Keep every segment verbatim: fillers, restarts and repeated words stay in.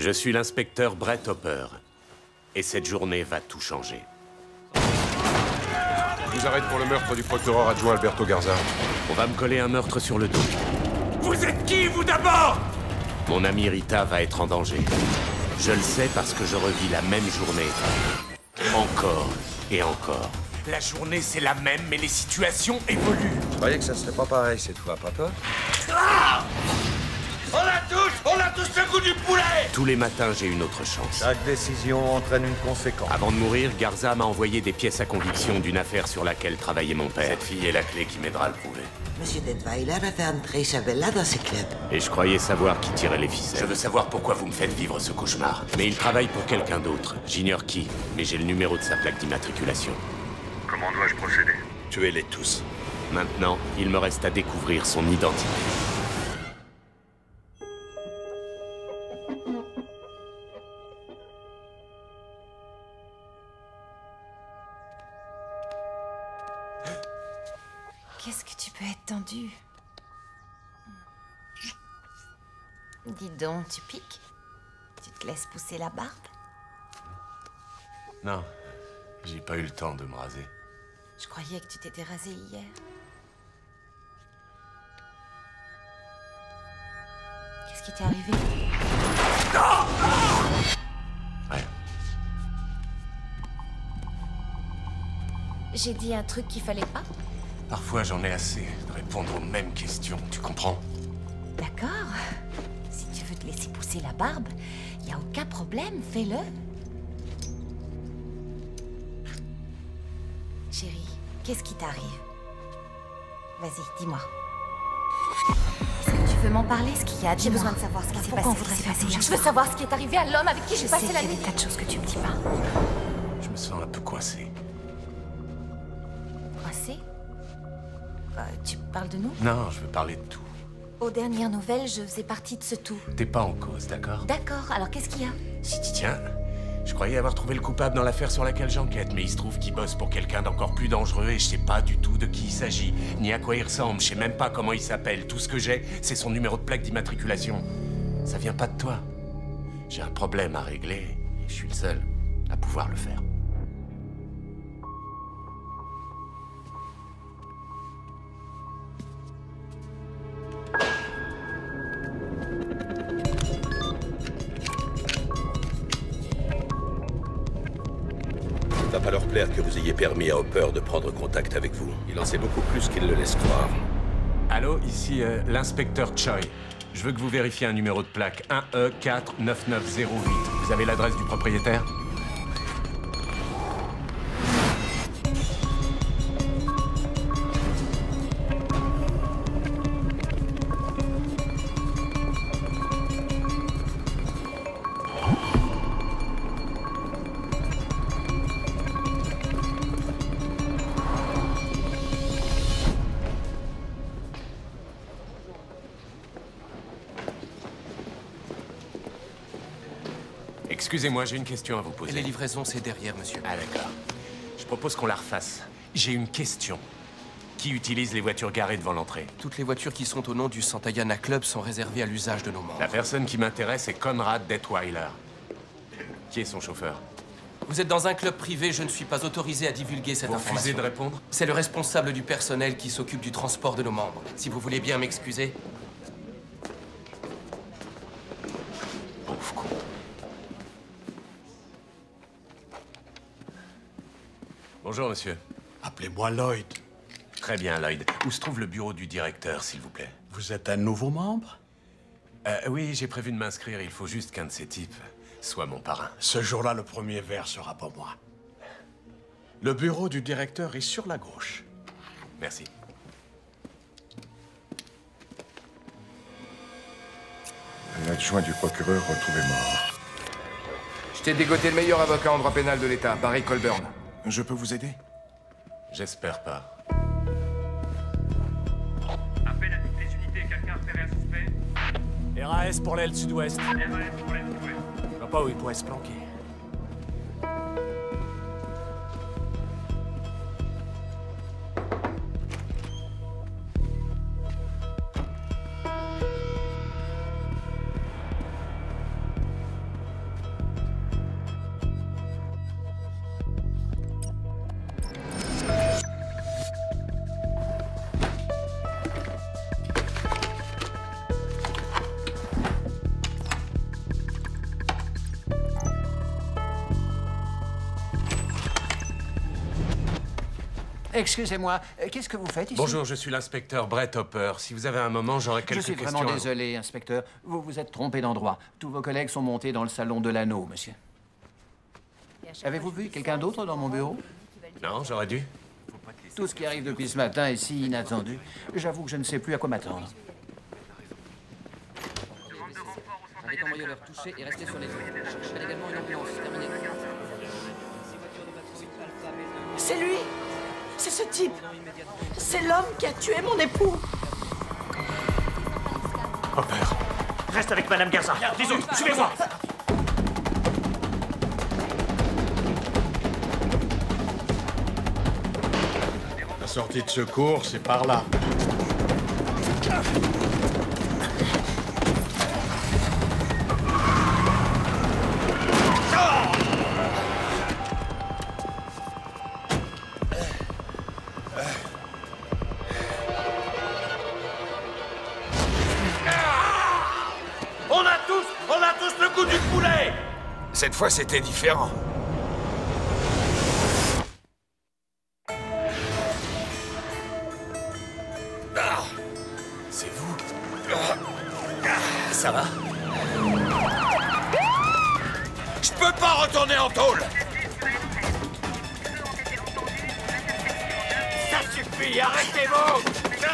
Je suis l'inspecteur Brett Hopper. Et cette journée va tout changer. Je vous arrête pour le meurtre du procureur adjoint Alberto Garza. On va me coller un meurtre sur le dos. Vous êtes qui, vous, d'abord? Mon amie Rita va être en danger. Je le sais parce que je revis la même journée. Encore et encore. La journée, c'est la même, mais les situations évoluent. Je croyais que ça serait pas pareil cette fois, papa. Ah! On a tous, on a tous le goût du poulet! Tous les matins, j'ai une autre chance. Chaque décision entraîne une conséquence. Avant de mourir, Garza m'a envoyé des pièces à conviction d'une affaire sur laquelle travaillait mon père. Cette fille est la clé qui m'aidera à le prouver. Monsieur Detweiler a fait entrer Isabella dans ce club. Et je croyais savoir qui tirait les ficelles. Je veux savoir pourquoi vous me faites vivre ce cauchemar. Mais il travaille pour quelqu'un d'autre. J'ignore qui, mais j'ai le numéro de sa plaque d'immatriculation. Comment dois-je procéder? Tuez-les tous. Maintenant, il me reste à découvrir son identité. Qu'est-ce que tu peux être tendu? Dis donc, tu piques? Tu te laisses pousser la barbe? Non, j'ai pas eu le temps de me raser. Je croyais que tu t'étais rasé hier. Qu'est-ce qui t'est arrivé? Ouais. J'ai dit un truc qu'il fallait pas? Parfois, j'en ai assez de répondre aux mêmes questions, tu comprends? D'accord. Si tu veux te laisser pousser la barbe, y a aucun problème, fais-le. Chérie, qu'est-ce qui t'arrive? Vas-y, dis-moi. Est-ce que tu veux m'en parler, ce qu'il y a? J'ai besoin de savoir ce qui s'est passé. on voudrait se passer hier Je veux savoir ce qui est arrivé à l'homme avec qui j'ai Je passé sais la qu'il y a nuit. des tas de choses que tu me dis pas. Je me sens un peu coincé. Coincé? Euh, tu parles de nous? Non, je veux parler de tout. Aux dernières nouvelles, je faisais partie de ce tout. T'es pas en cause, d'accord? D'accord, alors qu'est-ce qu'il y a? Si tu tiens, je croyais avoir trouvé le coupable dans l'affaire sur laquelle j'enquête, mais il se trouve qu'il bosse pour quelqu'un d'encore plus dangereux et je sais pas du tout de qui il s'agit, ni à quoi il ressemble, je sais même pas comment il s'appelle. Tout ce que j'ai, c'est son numéro de plaque d'immatriculation. Ça vient pas de toi. J'ai un problème à régler et je suis le seul à pouvoir le faire. Il va pas leur plaire que vous ayez permis à Hopper de prendre contact avec vous. Il en sait beaucoup plus qu'il le laisse croire. Allô, ici euh, l'inspecteur Choi. Je veux que vous vérifiez un numéro de plaque un E quatre neuf neuf zéro huit. Vous avez l'adresse du propriétaire? Excusez-moi, j'ai une question à vous poser. Les livraisons, c'est derrière, monsieur. Ah, d'accord. Je propose qu'on la refasse. J'ai une question. Qui utilise les voitures garées devant l'entrée? Toutes les voitures qui sont au nom du Santayana Club sont réservées à l'usage de nos membres. La personne qui m'intéresse est Conrad Detweiler. Qui est son chauffeur? Vous êtes dans un club privé, je ne suis pas autorisé à divulguer cette Vous information. refusez de répondre? C'est le responsable du personnel qui s'occupe du transport de nos membres. Si vous voulez bien m'excuser. Pauvre con. Bonjour, monsieur. Appelez-moi Lloyd. Très bien, Lloyd. Où se trouve le bureau du directeur, s'il vous plaît? Vous êtes un nouveau membre? Euh, oui, j'ai prévu de m'inscrire. Il faut juste qu'un de ces types soit mon parrain. Ce jour-là, le premier verre sera pour moi. Le bureau du directeur est sur la gauche. Merci. L'adjoint du procureur retrouvé mort. Je t'ai dégoté le meilleur avocat en droit pénal de l'État, Barry Colburn. Je peux vous aider? J'espère pas. Appel à toutes les unités, quelqu'un repéré un suspect? R A S pour l'aile sud-ouest. R A S pour l'aile sud-ouest. Je vois pas où il pourrait se planquer. Excusez-moi, qu'est-ce que vous faites ici? Bonjour, je suis l'inspecteur Brett Hopper. Si vous avez un moment, j'aurais quelques questions. Je suis questions. vraiment à vous. désolé, inspecteur. Vous vous êtes trompé d'endroit. Tous vos collègues sont montés dans le salon de l'anneau, monsieur. Avez-vous vu quelqu'un d'autre dans mon bureau? Non, j'aurais dû. Tout ce qui arrive depuis ce matin est si inattendu. J'avoue que je ne sais plus à quoi m'attendre. Avec envoyeur touché et restez sur les eaux. Cherchez également une ambulance. Terminé. C'est lui! C'est ce type! C'est l'homme qui a tué mon époux! Hopper, reste avec Madame Garza. Les autres, suivez-moi! La sortie de secours, c'est par là. On a tous, on a tous le goût du poulet! Cette fois, c'était différent. C'est vous? Ça va? Je peux pas retourner en tôle! Ça suffit, arrêtez-vous!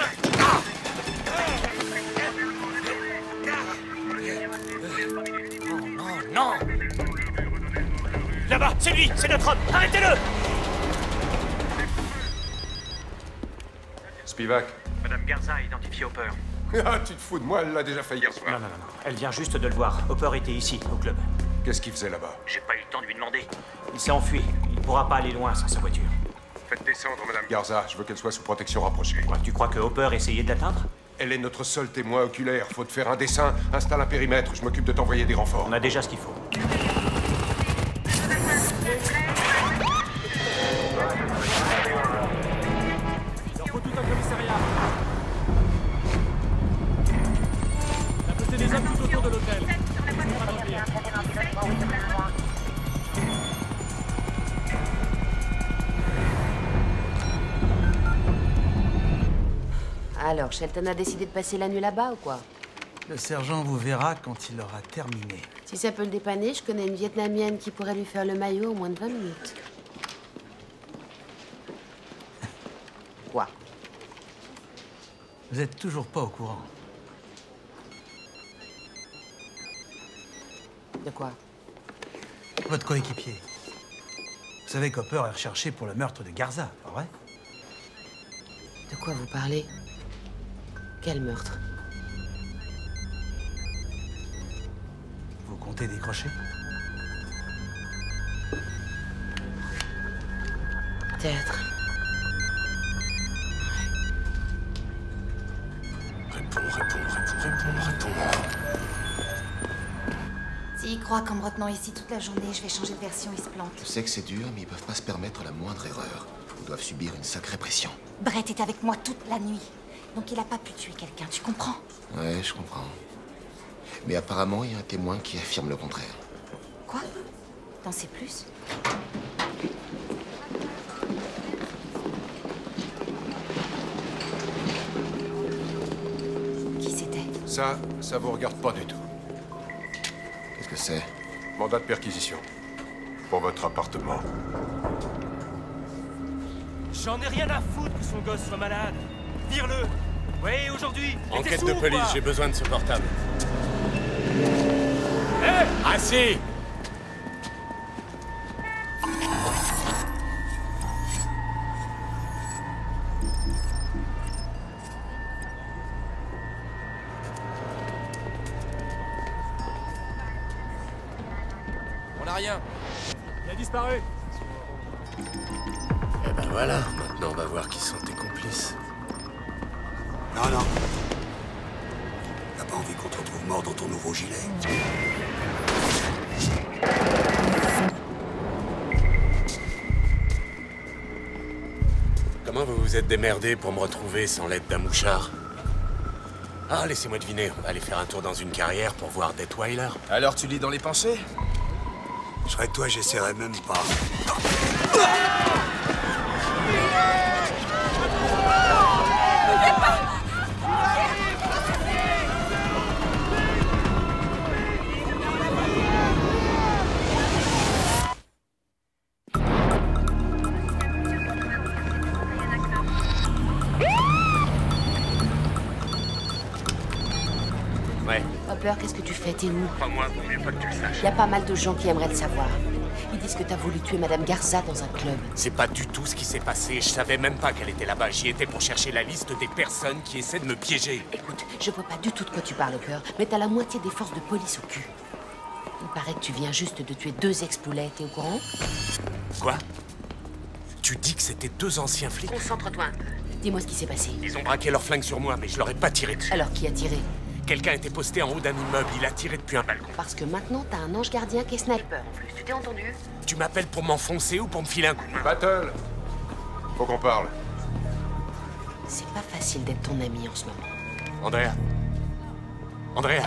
Non! Là-bas, c'est lui, c'est notre homme! Arrêtez-le! Spivak. Madame Garza a identifié Hopper. Ah, tu te fous de moi, elle l'a déjà fait hier soir. Non, non, non, non. Elle vient juste de le voir. Hopper était ici, au club. Qu'est-ce qu'il faisait là-bas? J'ai pas eu le temps de lui demander. Il s'est enfui. Il ne pourra pas aller loin sans sa voiture. Faites descendre Madame Garza, je veux qu'elle soit sous protection rapprochée. Quoi, tu crois que Hopper essayait de l'atteindre? Elle est notre seul témoin oculaire. Faut te faire un dessin, installe un périmètre, je m'occupe de t'envoyer des renforts. On a déjà ce qu'il faut. Il leur faut tout un commissariat. On a posté des hommes tout autour de l'hôtel. Alors, Shelton a décidé de passer la nuit là-bas ou quoi? Le sergent vous verra quand il aura terminé. Si ça peut le dépanner, je connais une Vietnamienne qui pourrait lui faire le maillot en moins de vingt minutes. Quoi? Vous êtes toujours pas au courant. De quoi? Votre coéquipier. Vous savez qu'Hopper est recherché pour le meurtre de Garza, pas vrai? De quoi vous parlez? Quel meurtre? Vous comptez décrocher? Peut-être. Réponds, réponds, réponds, réponds, réponds. S'ils croient qu'en me retenant ici toute la journée, je vais changer de version, ils se plantent. Je sais que c'est dur, mais ils peuvent pas se permettre la moindre erreur. Ils doivent subir une sacrée pression. Brett est avec moi toute la nuit. Donc il a pas pu tuer quelqu'un, tu comprends? Ouais, je comprends. Mais apparemment, il y a un témoin qui affirme le contraire. Quoi? T'en sais plus? Qui c'était? Ça, ça vous regarde pas du tout. Qu'est-ce que c'est? Mandat de perquisition. Pour votre appartement. J'en ai rien à foutre que son gosse soit malade. Vire-le. Oui, aujourd'hui. Enquête de police, j'ai besoin de ce portable. Hé! Assis! On n'a rien. Il a disparu. Eh ben voilà, maintenant on va voir qui sont tes complices. Non, non. T'as pas envie qu'on te retrouve mort dans ton nouveau gilet? Comment vous vous êtes démerdé pour me retrouver sans l'aide d'un mouchard? Ah, laissez-moi deviner, on va aller faire un tour dans une carrière pour voir Detweiler. Alors tu lis dans les pensées? Je serais toi, j'essaierais même pas. Hopper, qu'est-ce que tu fais? T'es où? Crois-moi, vaut mieux pas que tu le saches. Il y a pas mal de gens qui aimeraient le savoir. Ils disent que t'as voulu tuer Madame Garza dans un club. C'est pas du tout ce qui s'est passé. Je savais même pas qu'elle était là-bas. J'y étais pour chercher la liste des personnes qui essaient de me piéger. Écoute, je vois pas du tout de quoi tu parles, Hopper, mais t'as la moitié des forces de police au cul. Il paraît que tu viens juste de tuer deux ex-poulets, t'es au courant? Quoi? Tu dis que c'était deux anciens flics? Concentre-toi un peu. Dis-moi ce qui s'est passé. Ils ont braqué leur flingue sur moi, mais je leur ai pas tiré dessus. Alors, qui a tiré? Quelqu'un était posté en haut d'un immeuble. Il a tiré depuis un balcon. Parce que maintenant, t'as un ange gardien qui est sniper. En plus, tu t'es entendu? Tu m'appelles pour m'enfoncer ou pour me filer un coup de main? Battle! Faut qu'on parle. C'est pas facile d'être ton ami en ce moment. Andrea. Andrea.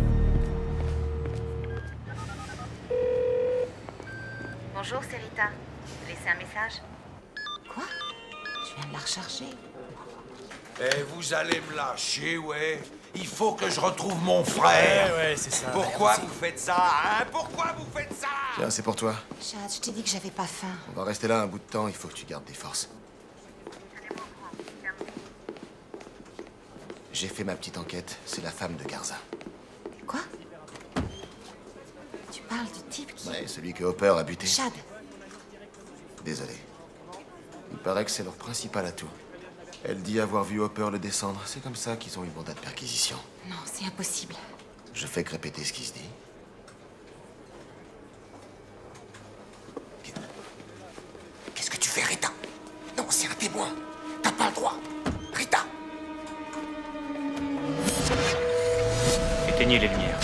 Bonjour, c'est Rita. Laissez un message. Quoi? Je viens de la recharger. Eh, vous allez me lâcher, ouais. Il faut que je retrouve mon frère. Ouais, ouais, c'est ça. Pourquoi ouais, vous faites ça, hein? Pourquoi vous faites ça? Tiens, c'est pour toi. Chad, je t'ai dit que j'avais pas faim. On va rester là un bout de temps, il faut que tu gardes des forces. J'ai fait ma petite enquête, c'est la femme de Garza. Quoi? Tu parles du type qui... Ouais, celui que Hopper a buté. Chad. Désolé. Il paraît que c'est leur principal atout. Elle dit avoir vu Hopper le descendre. C'est comme ça qu'ils ont eu mandat de perquisition. Non, c'est impossible. Je fais que répéter ce qui se dit. Qu'est-ce que tu fais, Rita? Non, c'est un témoin. T'as pas le droit. Rita! Éteignez les lumières.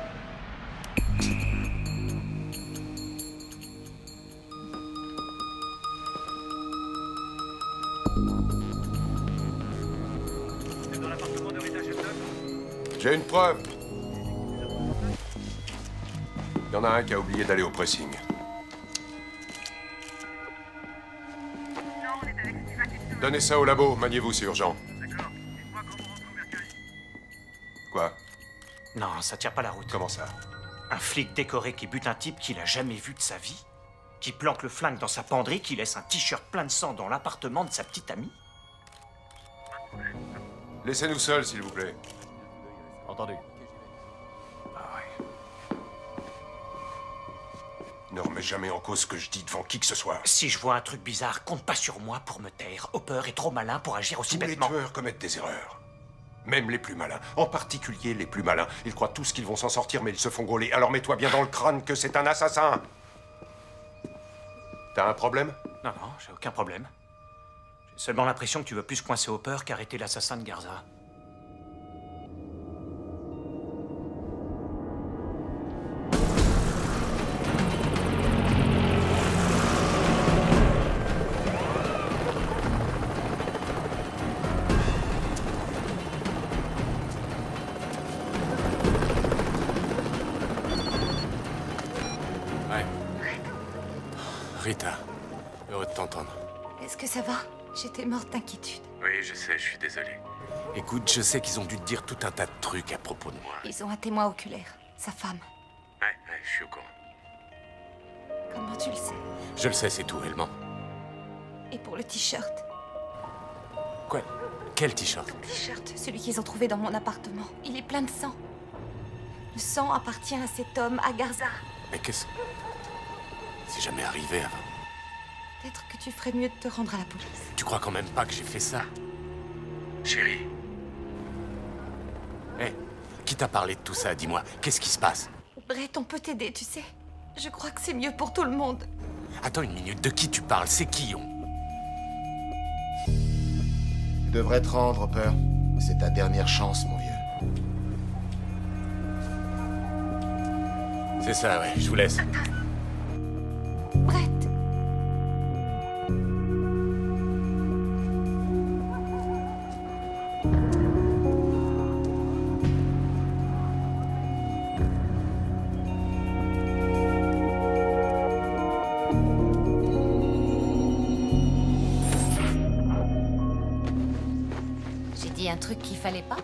C'est dans l'appartement de Rita Shelton? J'ai une preuve. Il y en a un qui a oublié d'aller au pressing. Donnez ça au labo, maniez-vous, c'est urgent. Quoi? Non, ça tient pas la route. Comment ça? Un flic décoré qui bute un type qu'il a jamais vu de sa vie? Qui planque le flingue dans sa penderie, qui laisse un t-shirt plein de sang dans l'appartement de sa petite amie? Laissez-nous seuls, s'il vous plaît. Entendu. Ne remets jamais en cause ce que je dis devant qui que ce soit. Si je vois un truc bizarre, compte pas sur moi pour me taire. Hopper est trop malin pour agir aussi Tous les bêtement. tueurs commettent des erreurs. Même les plus malins. En particulier les plus malins. Ils croient tous qu'ils vont s'en sortir, mais ils se font gauler. Alors mets-toi bien dans le crâne que c'est un assassin. T'as un problème? Non, non, j'ai aucun problème. J'ai seulement l'impression que tu veux plus coincer Hopper qu'arrêter l'assassin de Garza. Ouais. Rita, heureux de t'entendre. Est-ce que ça va? J'étais morte d'inquiétude. Oui, je sais, je suis désolé. Écoute, je sais qu'ils ont dû te dire tout un tas de trucs à propos de moi. Ils ont un témoin oculaire, sa femme. Ouais, ouais, je suis au courant. Comment tu le sais? Je le sais, c'est tout, elle ment. Et pour le t-shirt? Quoi? Quel t-shirt? Le t-shirt, celui qu'ils ont trouvé dans mon appartement. Il est plein de sang. Le sang appartient à cet homme, à Garza. Mais qu'est-ce... C'est jamais arrivé avant. Peut-être que tu ferais mieux de te rendre à la police. Tu crois quand même pas que j'ai fait ça? Chérie. Hé, hey, qui t'a parlé de tout ça? Dis-moi, qu'est-ce qui se passe? Brett, on peut t'aider, tu sais. Je crois que c'est mieux pour tout le monde. Attends une minute, de qui tu parles? C'est qui on? Tu devrais te rendre, Hopper. C'est ta dernière chance, mon vieux. C'est ça, ouais, je vous laisse. Brett. J'ai dit un truc qu'il fallait pas?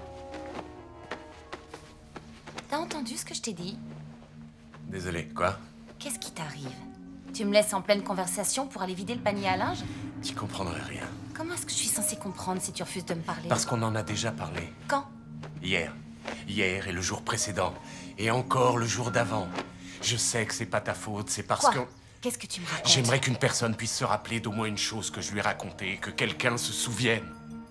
T'as entendu ce que je t'ai dit? Désolé, quoi? Qu'est-ce qui t'arrive? Tu me laisses en pleine conversation pour aller vider le panier à linge? Tu comprendrais rien. Comment est-ce que je suis censée comprendre si tu refuses de me parler? Parce qu'on en a déjà parlé. Quand? Hier. Hier et le jour précédent. Et encore le jour d'avant. Je sais que c'est pas ta faute, c'est parce Quoi? que... Qu'est-ce que tu me racontes? J'aimerais qu'une personne puisse se rappeler d'au moins une chose que je lui ai racontée, que quelqu'un se souvienne.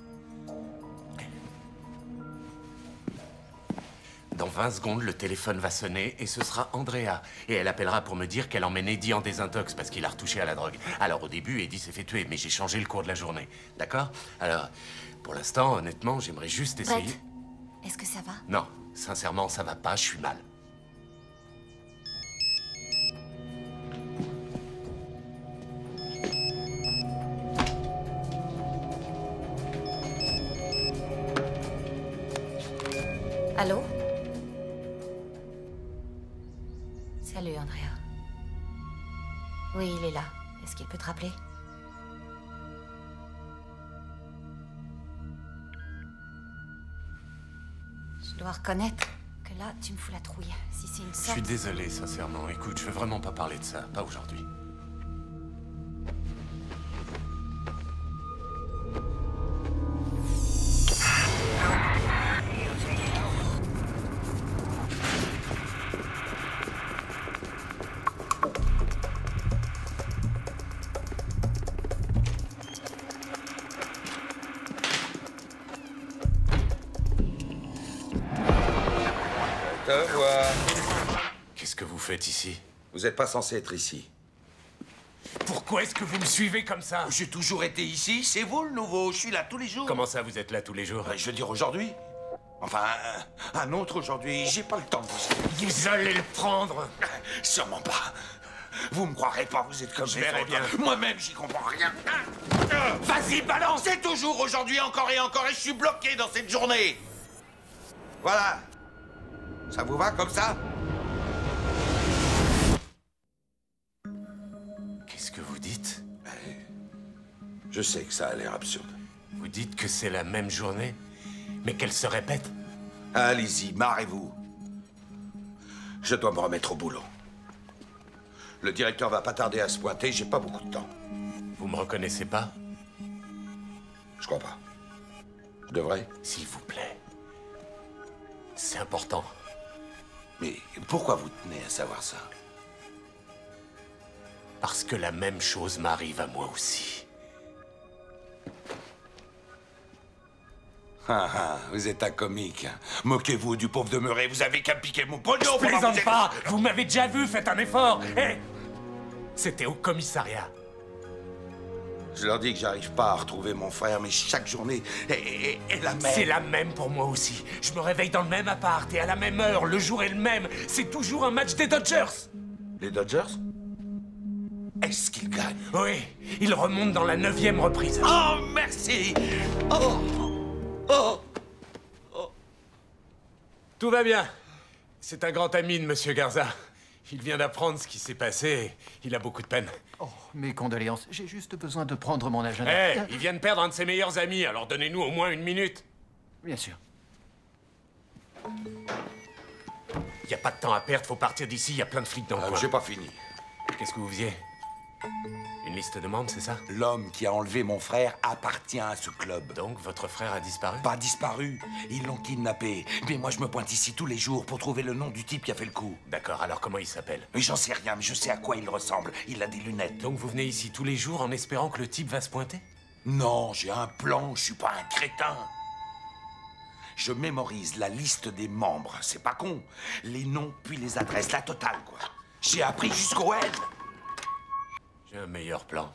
Dans vingt secondes, le téléphone va sonner et ce sera Andrea. Et elle appellera pour me dire qu'elle emmène Eddie en désintox parce qu'il a retouché à la drogue. Alors au début, Eddie s'est fait tuer, mais j'ai changé le cours de la journée. D'accord? Alors, pour l'instant, honnêtement, j'aimerais juste essayer... Brett, est-ce que ça va? Non, sincèrement, ça va pas, je suis mal. Allô? Salut, Andrea. Oui, il est là. Est-ce qu'il peut te rappeler? Je dois reconnaître que là, tu me fous la trouille. Si c'est une Je sorte... suis désolé, sincèrement. Écoute, je veux vraiment pas parler de ça, pas aujourd'hui. Te voir. Qu'est-ce que vous faites ici? Vous n'êtes pas censé être ici. Pourquoi est-ce que vous me suivez comme ça? J'ai toujours été ici, c'est vous le nouveau, je suis là tous les jours. Comment ça, vous êtes là tous les jours? Je veux dire aujourd'hui. Enfin, un, un autre aujourd'hui, j'ai pas le temps de vous... Vous allez le prendre? Sûrement pas. Vous me croirez pas, vous êtes comme Je les verrai autres. bien. Moi-même, j'y comprends rien. Vas-y, balance! C'est toujours aujourd'hui, encore et encore, et je suis bloqué dans cette journée. Voilà. Ça vous va comme ça? Qu'est-ce que vous dites? Je sais que ça a l'air absurde. Vous dites que c'est la même journée, mais qu'elle se répète? Allez-y, marrez-vous. Je dois me remettre au boulot. Le directeur va pas tarder à se pointer, j'ai pas beaucoup de temps. Vous me reconnaissez pas? Je crois pas. Je devrais? S'il vous plaît. C'est important. Mais pourquoi vous tenez à savoir ça? Parce que la même chose m'arrive à moi aussi. Ah ah, vous êtes un comique. Moquez-vous du pauvre demeuré, vous avez qu'à piquer mon pognon. Je pendant que plaisante vous êtes- pas! Vous m'avez déjà vu, faites un effort! Hé! C'était au commissariat. Je leur dis que j'arrive pas à retrouver mon frère, mais chaque journée est, est- est la même. C'est la même pour moi aussi. Je me réveille dans le même appart et à la même heure, le jour est le même. C'est toujours un match des Dodgers. Les Dodgers? Est-ce qu'ils gagnent? Oui, ils remontent dans la neuvième reprise. Oh, merci! Oh! Oh! Tout va bien. C'est un grand ami de Monsieur Garza. Il vient d'apprendre ce qui s'est passé et il a beaucoup de peine. Oh, mes condoléances. J'ai juste besoin de prendre mon agenda. Hé, il vient de perdre un de ses meilleurs amis, alors donnez-nous au moins une minute. Bien sûr. Y a pas de temps à perdre, faut partir d'ici, y a plein de flics dans le Ah, coin. j'ai pas fini. Qu'est-ce que vous faisiez? Une liste de membres, c'est ça? L'homme qui a enlevé mon frère appartient à ce club. Donc, votre frère a disparu? Pas disparu, ils l'ont kidnappé. Mais moi, je me pointe ici tous les jours pour trouver le nom du type qui a fait le coup. D'accord, alors comment il s'appelle? Mais j'en sais rien, mais je sais à quoi il ressemble. Il a des lunettes. Donc vous venez ici tous les jours en espérant que le type va se pointer? Non, j'ai un plan, je suis pas un crétin. Je mémorise la liste des membres, c'est pas con. Les noms, puis les adresses, la totale, quoi. J'ai appris jusqu'au L. J'ai un meilleur plan.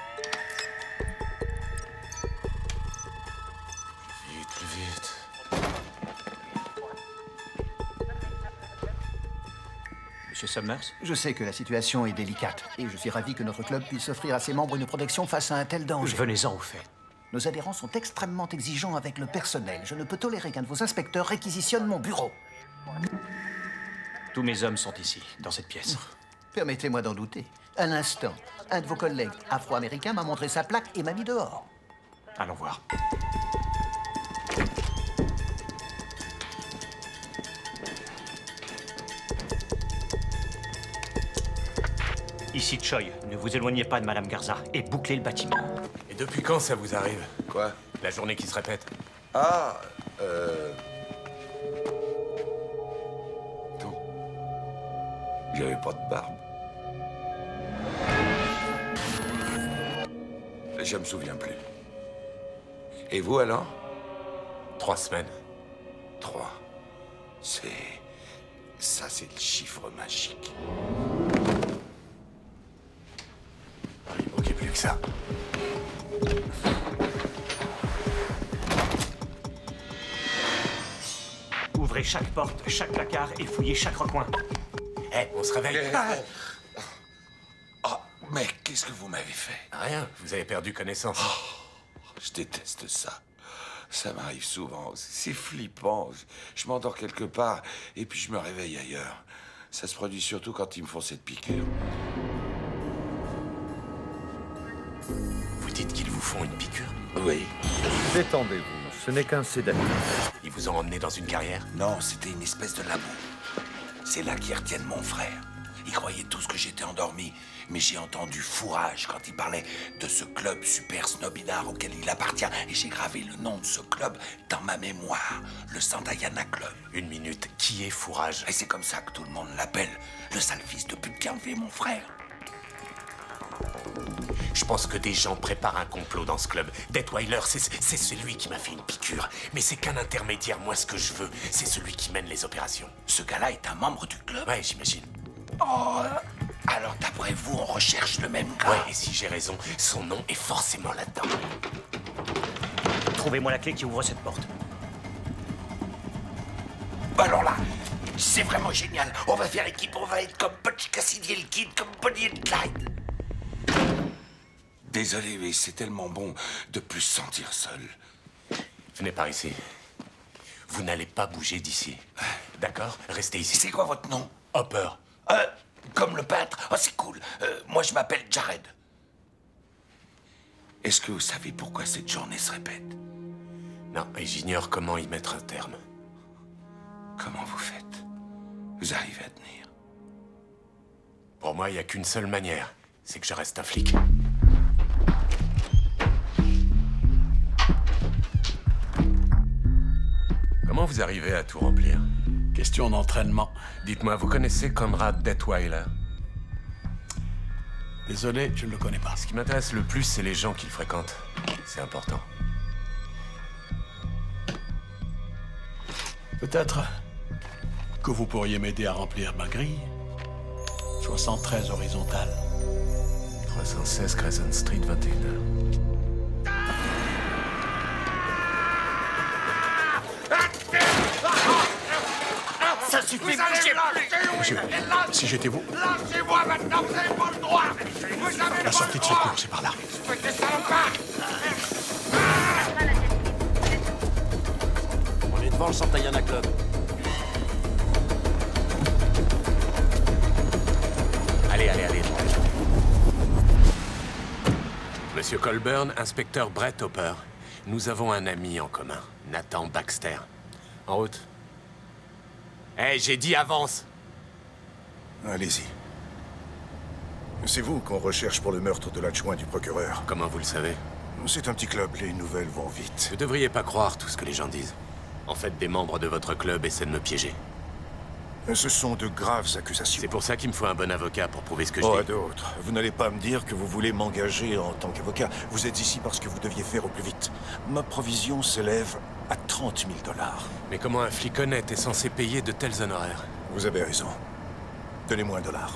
Plus vite, plus vite. Monsieur Summers? Je sais que la situation est délicate et je suis ravi que notre club puisse offrir à ses membres une protection face à un tel danger. Venez-en au fait. Nos adhérents sont extrêmement exigeants avec le personnel. Je ne peux tolérer qu'un de vos inspecteurs réquisitionne mon bureau. Tous mes hommes sont ici, dans cette pièce. Permettez-moi d'en douter. À l'instant, un de vos collègues afro-américains m'a montré sa plaque et m'a mis dehors. Allons voir. Ici Choi, ne vous éloignez pas de Madame Garza et bouclez le bâtiment. Et depuis quand ça vous arrive? Quoi? La journée qui se répète. Ah, euh... J'avais pas de barbe. Je me souviens plus. Et vous alors? Trois semaines. Trois. C'est... Ça, c'est le chiffre magique. Il manquait plus que ça. Ouvrez chaque porte, chaque placard et fouillez chaque recoin. Eh, hey, on se réveille. Ah, oh, mais qu'est-ce que vous m'avez fait? Rien, vous avez perdu connaissance. Oh, je déteste ça. Ça m'arrive souvent. C'est flippant. Je m'endors quelque part et puis je me réveille ailleurs. Ça se produit surtout quand ils me font cette piqûre. Vous dites qu'ils vous font une piqûre? Oui. Détendez-vous, ce n'est qu'un sédatif. Ils vous ont emmené dans une carrière? Non, c'était une espèce de labo. C'est là qu'ils retiennent mon frère. Ils croyaient tous que j'étais endormi, mais j'ai entendu fourrage quand il parlait de ce club super snobinard auquel il appartient, et j'ai gravé le nom de ce club dans ma mémoire, le Sandayana Club. Une minute, qui est Fourrage? Et c'est comme ça que tout le monde l'appelle, le sale fils de pute qui a enlevé mon frère. Je pense que des gens préparent un complot dans ce club. Detweiler, c'est celui qui m'a fait une piqûre. Mais c'est qu'un intermédiaire. Moi, ce que je veux, c'est celui qui mène les opérations. Ce gars-là est un membre du club? Ouais, j'imagine. Oh, alors d'après vous, on recherche le même gars? Ouais, et si j'ai raison, son nom est forcément là-dedans. Trouvez-moi la clé qui ouvre cette porte. Alors là, c'est vraiment génial. On va faire équipe, on va être comme Butch Cassidy et le Kid, comme Bonnie et Clyde. Désolé, mais c'est tellement bon de plus se sentir seul. Venez par ici. Vous n'allez pas bouger d'ici. D'accord? Restez ici. C'est quoi votre nom? Hopper. Euh, comme le peintre? Oh, c'est cool. Euh, moi, je m'appelle Jared. Est-ce que vous savez pourquoi cette journée se répète? Non, et j'ignore comment y mettre un terme. Comment vous faites? Vous arrivez à tenir? Pour moi, il n'y a qu'une seule manière. C'est que je reste un flic. Comment vous arrivez à tout remplir? Question d'entraînement. Dites-moi, vous connaissez Conrad Detweiler? Désolé, je ne le connais pas. Ce qui m'intéresse le plus, c'est les gens qu'il fréquente. C'est important. Peut-être que vous pourriez m'aider à remplir ma grille. soixante-treize horizontale. trois cent seize Crescent Street, vingt et une heures. Ça suffit, vous allez bougez me Monsieur, si j'étais vous... Lâchez-moi maintenant, vous n'avez pas le droit. Vous avez La sortie de secours, c'est par là. Des salopards. On est devant le Santayana Club. Allez, allez, allez. Monsieur Colburn, inspecteur Brett Hopper. Nous avons un ami en commun, Nathan Baxter. En route. Hé, hey, j'ai dit avance! Allez-y. C'est vous qu'on recherche pour le meurtre de l'adjoint du procureur. Comment vous le savez? C'est un petit club, les nouvelles vont vite. Vous devriez pas croire tout ce que les gens disent. En fait, des membres de votre club essaient de me piéger. Ce sont de graves accusations. C'est pour ça qu'il me faut un bon avocat pour prouver ce que je Oh, dis. à d'autres. Vous n'allez pas me dire que vous voulez m'engager en tant qu'avocat. Vous êtes ici parce que vous deviez faire au plus vite. Ma provision s'élève à trente mille dollars. Mais comment un flic honnête est censé payer de tels honoraires? Vous avez raison. Donnez-moi un dollar.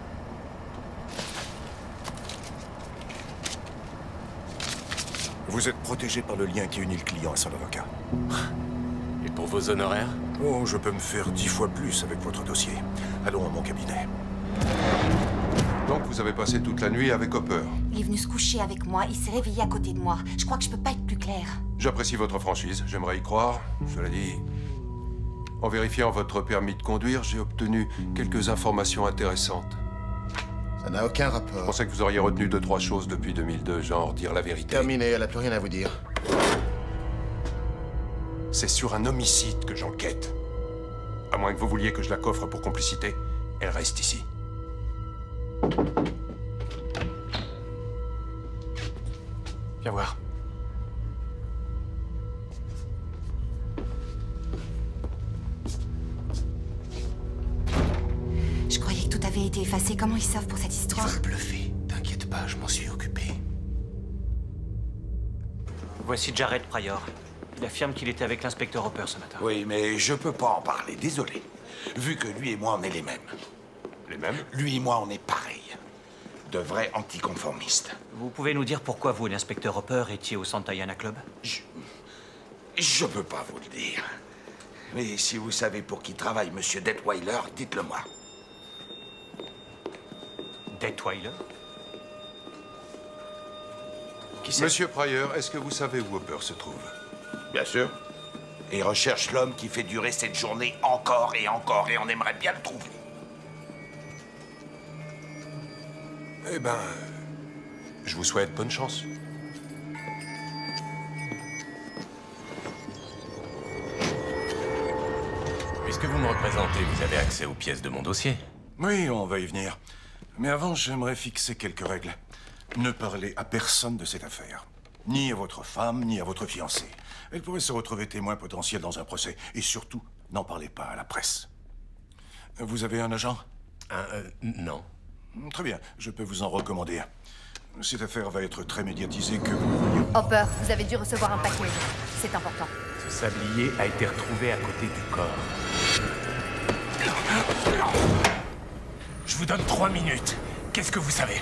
Vous êtes protégé par le lien qui unit le client à son avocat. Et pour vos honoraires? Oh, je peux me faire dix fois plus avec votre dossier. Allons à mon cabinet. Donc vous avez passé toute la nuit avec Hopper. Il est venu se coucher avec moi, il s'est réveillé à côté de moi. Je crois que je peux pas être plus claire. J'apprécie votre franchise, j'aimerais y croire. Cela dit, en vérifiant votre permis de conduire, j'ai obtenu quelques informations intéressantes. Ça n'a aucun rapport. Je pensais que vous auriez retenu deux, trois choses depuis deux mille deux, genre dire la vérité. Terminé, elle a plus rien à vous dire. C'est sur un homicide que j'enquête. À moins que vous vouliez que je la coffre pour complicité, elle reste ici. Viens voir. Je croyais que tout avait avait été effacé. Comment ils savent pour cette histoire? Ils veulent bluffer. T'inquiète pas, je m'en suis occupé. Voici Jared Pryor. Il affirme qu'il était avec l'inspecteur Hopper ce matin. Oui, mais je peux pas en parler, désolé. Vu que lui et moi, on est les mêmes. Les mêmes? Lui et moi, on est pareils. De vrais anticonformistes. Vous pouvez nous dire pourquoi vous et l'inspecteur Hopper étiez au Santayana Club? Je... Je peux pas vous le dire. Mais si vous savez pour qui travaille Monsieur Detweiler, dites-le moi. Detweiler? Qui c'est? Monsieur Pryor, est-ce que vous savez où Hopper se trouve? Bien sûr. Et recherche l'homme qui fait durer cette journée encore et encore, et on aimerait bien le trouver. Eh ben, je vous souhaite bonne chance. Puisque vous me représentez, vous avez accès aux pièces de mon dossier. Oui, on va y venir. Mais avant, j'aimerais fixer quelques règles. Ne parlez à personne de cette affaire. Ni à votre femme, ni à votre fiancée. Elle pourrait se retrouver témoin potentiel dans un procès. Et surtout, n'en parlez pas à la presse. Vous avez un agent? Un, euh, non. Très bien, je peux vous en recommander un. Cette affaire va être très médiatisée que vous... Hopper, vous avez dû recevoir un paquet. C'est important. Ce sablier a été retrouvé à côté du corps. Je vous donne trois minutes. Qu'est-ce que vous savez?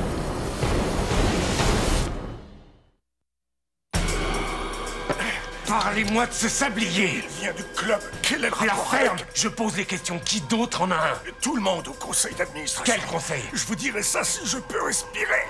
Parlez-moi de ce sablier. Il vient du club. Quel est le La rapport ferme. avec... Je pose les questions. Qui d'autre en a un? Tout le monde au conseil d'administration. Quel conseil? Je vous dirai ça si je peux respirer.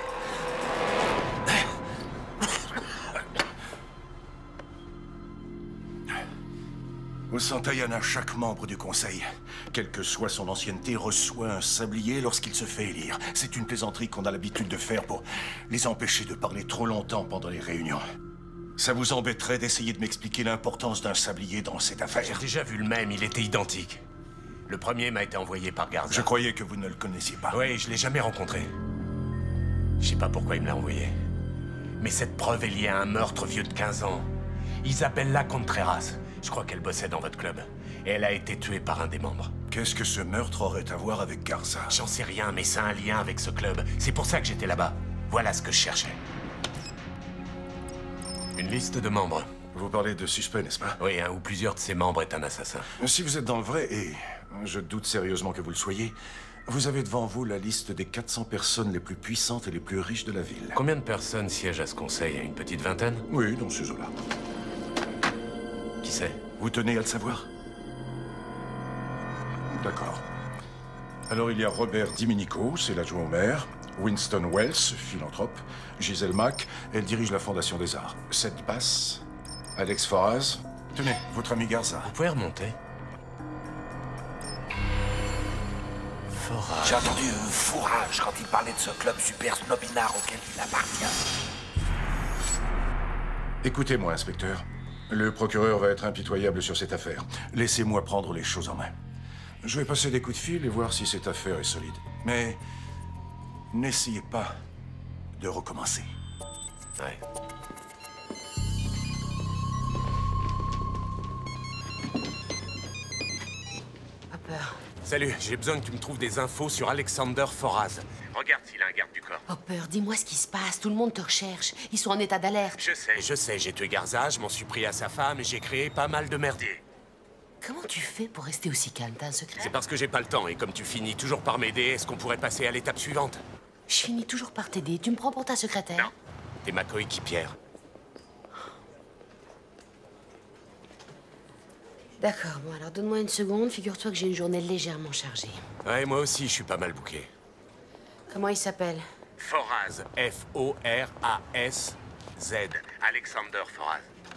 Au Santayana, chaque membre du conseil, quelle que soit son ancienneté, reçoit un sablier lorsqu'il se fait élire. C'est une plaisanterie qu'on a l'habitude de faire pour les empêcher de parler trop longtemps pendant les réunions. Ça vous embêterait d'essayer de m'expliquer l'importance d'un sablier dans cette affaire? J'ai déjà vu le même, il était identique. Le premier m'a été envoyé par Garza. Je croyais que vous ne le connaissiez pas. Oui, je l'ai jamais rencontré. Je sais pas pourquoi il me l'a envoyé. Mais cette preuve est liée à un meurtre vieux de quinze ans. Isabella Contreras. Je crois qu'elle bossait dans votre club. Et elle a été tuée par un des membres. Qu'est-ce que ce meurtre aurait à voir avec Garza? J'en sais rien, mais c'est un lien avec ce club. C'est pour ça que j'étais là-bas. Voilà ce que je cherchais. Une liste de membres. Vous parlez de suspect, n'est-ce pas? Oui, un ou plusieurs de ses membres est un assassin. Si vous êtes dans le vrai, et je doute sérieusement que vous le soyez, vous avez devant vous la liste des quatre cents personnes les plus puissantes et les plus riches de la ville. Combien de personnes siègent à ce conseil? Une petite vingtaine? Oui, dans ces eaux-là. Qui c'est? Vous tenez à le savoir? D'accord. Alors il y a Robert Diminico, c'est l'adjoint au maire. Winston Wells, philanthrope. Gisèle Mack, elle dirige la Fondation des Arts. Seth Bass, Alex Foraz. Tenez, votre ami Garza. Vous pouvez remonter? Foraz. J'ai entendu euh, fourrage quand il parlait de ce club super snobinard auquel il appartient. Écoutez-moi, inspecteur. Le procureur va être impitoyable sur cette affaire. Laissez-moi prendre les choses en main. Je vais passer des coups de fil et voir si cette affaire est solide. Mais n'essayez pas de recommencer. Ouais. Hopper. Salut, j'ai besoin que tu me trouves des infos sur Alexander Foraz. Regarde s'il a un garde du corps. Hopper, dis-moi ce qui se passe. Tout le monde te recherche. Ils sont en état d'alerte. Je sais, je sais, j'ai tué Garza, je m'en suis pris à sa femme et j'ai créé pas mal de merdier. Comment tu fais pour rester aussi calme? T'as un secret? C'est parce que j'ai pas le temps et comme tu finis toujours par m'aider, est-ce qu'on pourrait passer à l'étape suivante? Je finis toujours par t'aider. Tu me prends pour ta secrétaire? Non, t'es ma coéquipière. D'accord, bon alors donne-moi une seconde. Figure-toi que j'ai une journée légèrement chargée. Ouais, moi aussi, je suis pas mal bouqué. Comment il s'appelle? Foraz, F O R A S Z. Alexander Foraz.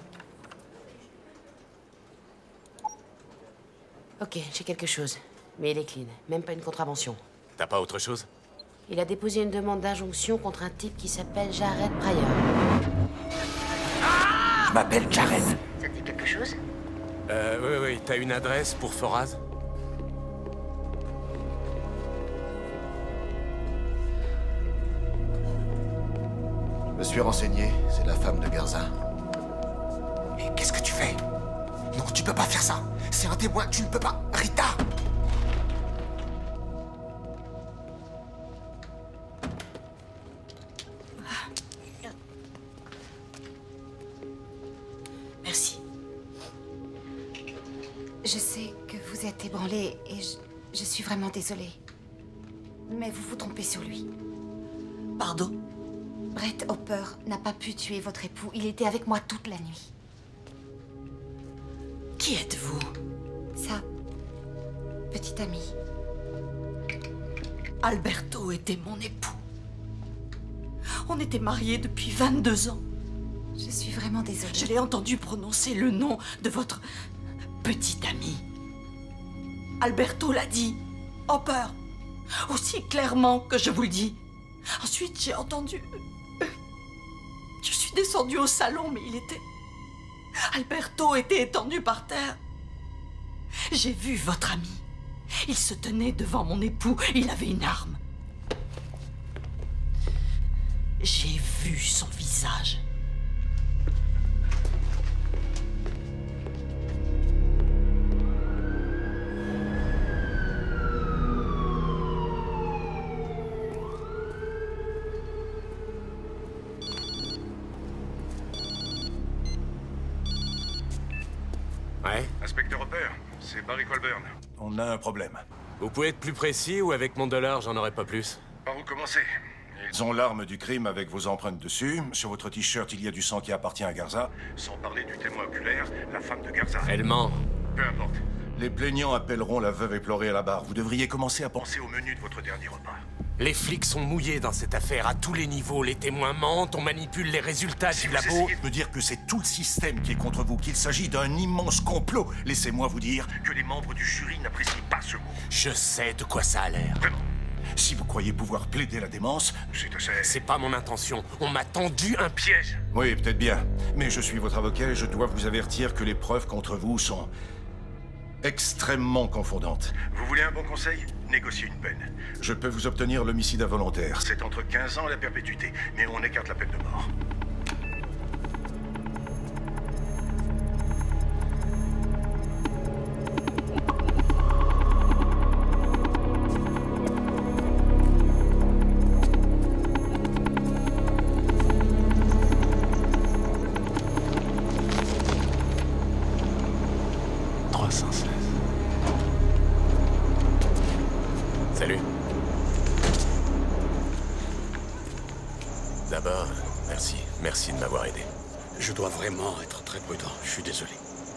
Ok, j'ai quelque chose. Mais il est clean, même pas une contravention. T'as pas autre chose? Il a déposé une demande d'injonction contre un type qui s'appelle Jared Pryor. Je m'appelle Jared. Ça te dit quelque chose? Euh, oui, oui, t'as une adresse pour Foraz? Je me suis renseigné, c'est la femme de Garza. Et qu'est-ce que tu fais? Non, tu peux pas faire ça. C'est un témoin, tu ne peux pas. Rita! Je sais que vous êtes ébranlé et je, je suis vraiment désolée. Mais vous vous trompez sur lui. Pardon? Brett Hopper n'a pas pu tuer votre époux. Il était avec moi toute la nuit. Qui êtes-vous? Sa petite amie. Alberto était mon époux. On était mariés depuis vingt-deux ans. Je suis vraiment désolée. Je l'ai entendu prononcer le nom de votre petite amie. Alberto l'a dit. Hopper. Aussi clairement que je vous le dis. Ensuite, j'ai entendu... Je suis descendue au salon, mais il était... Alberto était étendu par terre. J'ai vu votre ami. Il se tenait devant mon époux. Il avait une arme. J'ai vu son visage. Ouais? Inspecteur Hopper, c'est Barry Colburn. On a un problème. Vous pouvez être plus précis ou avec mon dollar, j'en aurai pas plus? Par où commencer? Ils ont l'arme du crime avec vos empreintes dessus. Sur votre t-shirt, il y a du sang qui appartient à Garza. Sans parler du témoin oculaire, la femme de Garza. Elle ment. Peu importe. Les plaignants appelleront la veuve éplorée à la barre. Vous devriez commencer à penser au menu de votre dernier repas. Les flics sont mouillés dans cette affaire à tous les niveaux. Les témoins mentent, on manipule les résultats du labo. Vous essayez de me dire que c'est tout le système qui est contre vous, qu'il s'agit d'un immense complot. Laissez-moi vous dire que les membres du jury n'apprécient pas ce mot. Je sais de quoi ça a l'air. Vraiment. Si vous croyez pouvoir plaider la démence, c'est assez... C'est pas mon intention. On m'a tendu un piège. Oui, peut-être bien. Mais je suis votre avocat et je dois vous avertir que les preuves contre vous sont... extrêmement confondantes. Vous voulez un bon conseil? Négociez une peine. Je peux vous obtenir l'homicide involontaire. C'est entre quinze ans et la perpétuité, mais on écarte la peine de mort. trois cent seize. Salut. D'abord, merci. Merci de m'avoir aidé. Je dois vraiment être très prudent. Je suis désolé.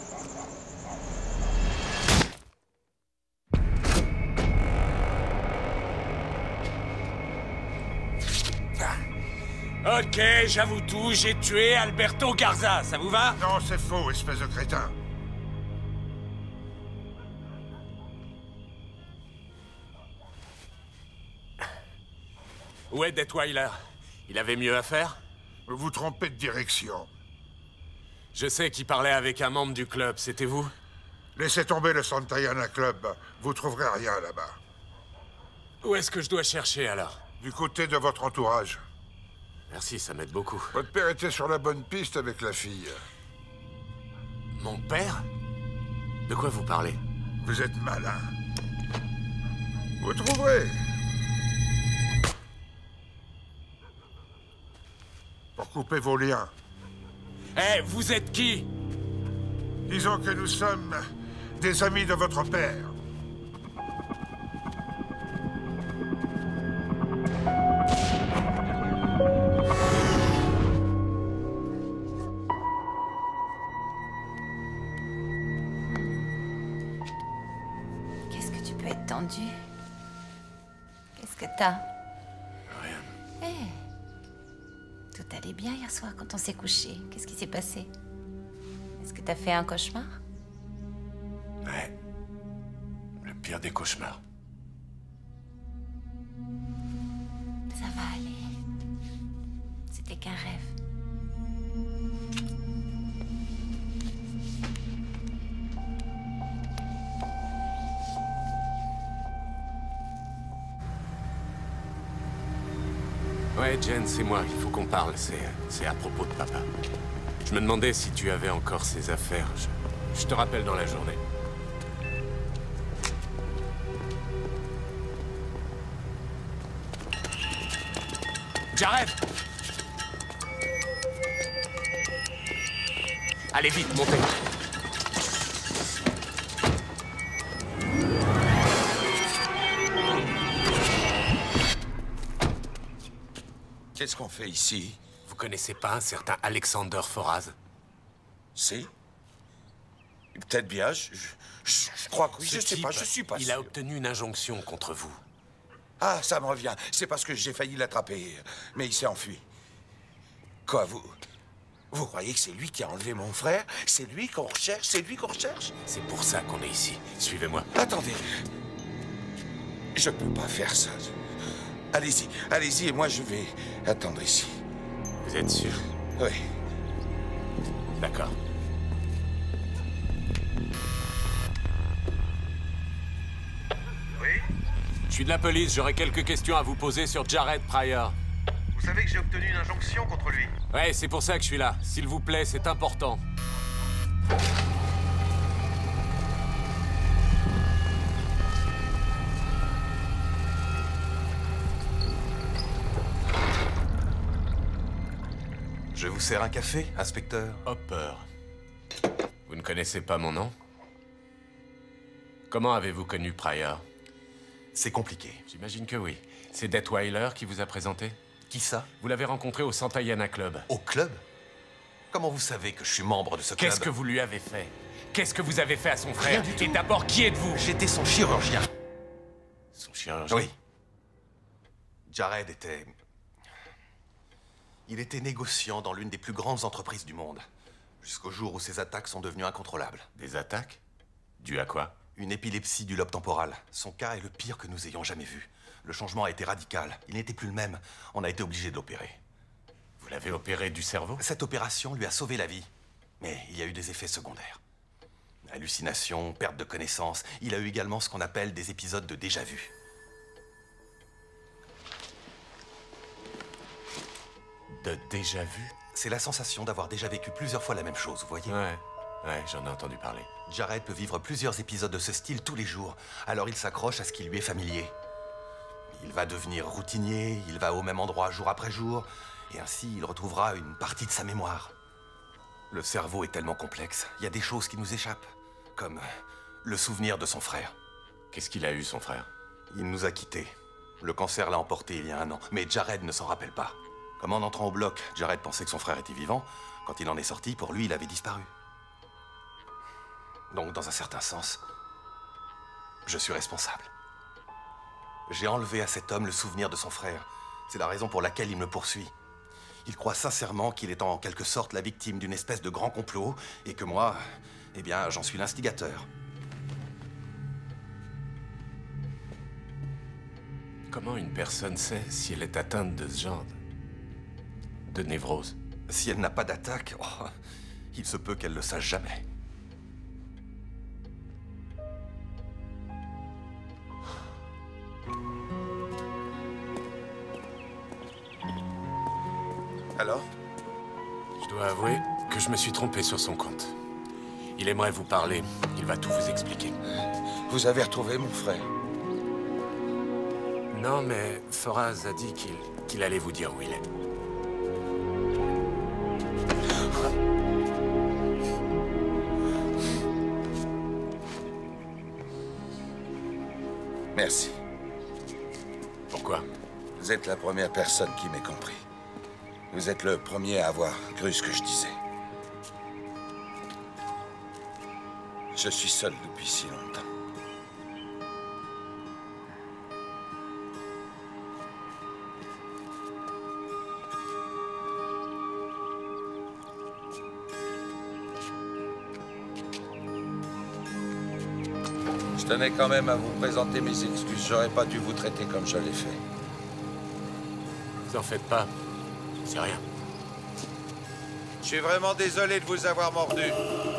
Ok, j'avoue tout, j'ai tué Alberto Garza, ça vous va? Non, c'est faux, espèce de crétin. Où est Detweiler? Il avait mieux à faire? Vous vous trompez de direction. Je sais qu'il parlait avec un membre du club, c'était vous? Laissez tomber le Santayana Club. Vous trouverez rien là-bas. Où est-ce que je dois chercher alors? Du côté de votre entourage. Merci, ça m'aide beaucoup. Votre père était sur la bonne piste avec la fille. Mon père? De quoi vous parlez? Vous êtes malin. Vous trouverez. Pour couper vos liens. Eh, hey, vous êtes qui? Disons que nous sommes des amis de votre père. Qu'est-ce que tu peux être tendu? Qu'est-ce que t'as? Rien. Eh hey. Tout allait bien hier soir quand on s'est couché. Qu'est-ce qui s'est passé? Est-ce que t'as fait un cauchemar? Ouais. Le pire des cauchemars. Ça va aller. C'était qu'un rêve. Ouais, Jen, c'est moi. Il faut qu'on parle. C'est, c'est à propos de papa. Je me demandais si tu avais encore ses affaires. Je, je te rappelle dans la journée. J'arrête! Allez vite, montez. Qu'est-ce qu'on fait ici? Vous connaissez pas un certain Alexander Foraz? Si. Peut-être bien, je, je, je crois que oui, Ce je sais type, pas, je suis pas il sûr. a obtenu une injonction contre vous. Ah, ça me revient. C'est parce que j'ai failli l'attraper. Mais il s'est enfui. Quoi, vous... Vous croyez que c'est lui qui a enlevé mon frère? C'est lui qu'on recherche? C'est lui qu'on recherche? C'est pour ça qu'on est ici. Suivez-moi. Attendez. Je peux pas faire ça. Allez-y, allez-y, et moi je vais attendre ici. Vous êtes sûr? Oui. D'accord. Oui? Je suis de la police, j'aurais quelques questions à vous poser sur Jared Pryor. Vous savez que j'ai obtenu une injonction contre lui. Ouais, c'est pour ça que je suis là. S'il vous plaît, c'est important. Je vous sers un café, inspecteur? Hopper. Vous ne connaissez pas mon nom? Comment avez-vous connu Pryor? C'est compliqué. J'imagine que oui. C'est Detweiler qui vous a présenté? Qui ça? Vous l'avez rencontré au Santayana Club. Au club? Comment vous savez que je suis membre de ce club? Qu'est-ce que vous lui avez fait? Qu'est-ce que vous avez fait à son frère? Rien du tout. Et d'abord, qui êtes-vous? J'étais son chirurgien. Son chirurgien? Oui. Jared était... Il était négociant dans l'une des plus grandes entreprises du monde. Jusqu'au jour où ses attaques sont devenues incontrôlables. Des attaques? Dues à quoi? Une épilepsie du lobe temporal. Son cas est le pire que nous ayons jamais vu. Le changement a été radical. Il n'était plus le même. On a été obligé de l'opérer. Vous l'avez opéré du cerveau? Cette opération lui a sauvé la vie. Mais il y a eu des effets secondaires. Hallucinations, perte de connaissance. Il a eu également ce qu'on appelle des épisodes de déjà-vu. De déjà-vu? C'est la sensation d'avoir déjà vécu plusieurs fois la même chose, vous voyez? Ouais, ouais, j'en ai entendu parler. Jared peut vivre plusieurs épisodes de ce style tous les jours. Alors il s'accroche à ce qui lui est familier. Il va devenir routinier, il va au même endroit jour après jour, et ainsi il retrouvera une partie de sa mémoire. Le cerveau est tellement complexe, il y a des choses qui nous échappent, comme le souvenir de son frère. Qu'est-ce qu'il a eu, son frère? Il nous a quittés. Le cancer l'a emporté il y a un an, mais Jared ne s'en rappelle pas. Comme en entrant au bloc, Jared pensait que son frère était vivant. Quand il en est sorti, pour lui, il avait disparu. Donc, dans un certain sens, je suis responsable. J'ai enlevé à cet homme le souvenir de son frère. C'est la raison pour laquelle il me poursuit. Il croit sincèrement qu'il est en quelque sorte la victime d'une espèce de grand complot et que moi, eh bien, j'en suis l'instigateur. Comment une personne sait si elle est atteinte de ce genre de névrose? Si elle n'a pas d'attaque, oh, il se peut qu'elle le sache jamais. Alors? Je dois avouer que je me suis trompé sur son compte. Il aimerait vous parler. Il va tout vous expliquer. Vous avez retrouvé mon frère? Non, mais Foraz a dit qu'il qu'il allait vous dire où il est. Merci. Pourquoi? Vous êtes la première personne qui m'ait compris. Vous êtes le premier à avoir cru ce que je disais. Je suis seul depuis si longtemps. Je tenais quand même à vous présenter mes excuses. J'aurais pas dû vous traiter comme je l'ai fait. Vous en faites pas. C'est rien. Je suis vraiment désolé de vous avoir mordu.